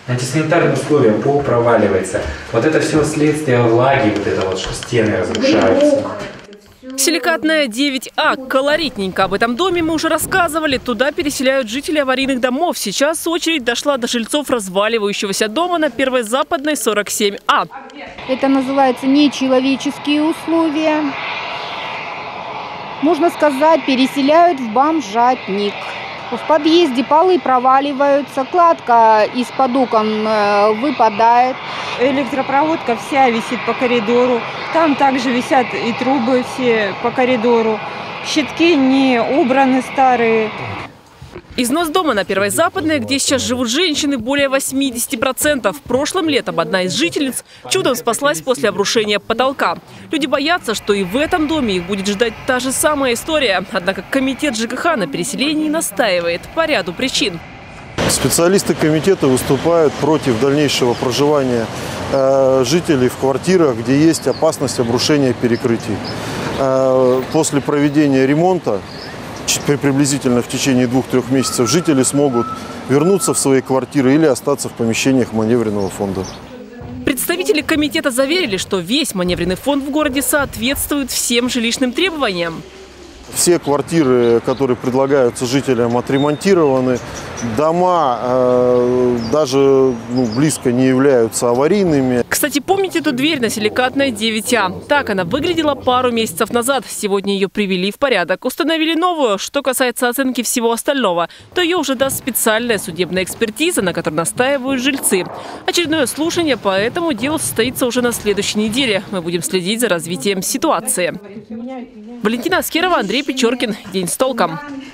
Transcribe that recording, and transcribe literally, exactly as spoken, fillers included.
Антисанитарные условия, пол проваливается. Вот это все следствие влаги, вот это вот, что стены разрушаются. Силикатная девять А. Колоритненько. Об этом доме мы уже рассказывали. Туда переселяют жители аварийных домов. Сейчас очередь дошла до жильцов разваливающегося дома на Первой Западной, сорок семь А. Это называется нечеловеческие условия. Можно сказать, переселяют в бомжатник. В подъезде полы проваливаются, кладка из-под окон выпадает. Электропроводка вся висит по коридору. Там также висят и трубы все по коридору. Щитки не убраны, старые. Износ дома на Первой Западной, где сейчас живут женщины, более восьмидесяти процентов. Прошлым летом одна из жительниц чудом спаслась после обрушения потолка. Люди боятся, что и в этом доме их будет ждать та же самая история. Однако комитет ЖКХ на переселении настаивает по ряду причин. Специалисты комитета выступают против дальнейшего проживания э, жителей в квартирах, где есть опасность обрушения перекрытий. Э, после проведения ремонта, приблизительно в течение двух-трех месяцев, жители смогут вернуться в свои квартиры или остаться в помещениях маневренного фонда. Представители комитета заверили, что весь маневренный фонд в городе соответствует всем жилищным требованиям. Все квартиры, которые предлагаются жителям, отремонтированы. Дома э, даже ну, близко не являются аварийными. Кстати, помните эту дверь на Силикатной девять А? Так она выглядела пару месяцев назад. Сегодня ее привели в порядок. Установили новую. Что касается оценки всего остального, то ее уже даст специальная судебная экспертиза, на которой настаивают жильцы. Очередное слушание по этому делу состоится уже на следующей неделе. Мы будем следить за развитием ситуации. Валентина Аскерова, Андрей Печоркин. День с толком.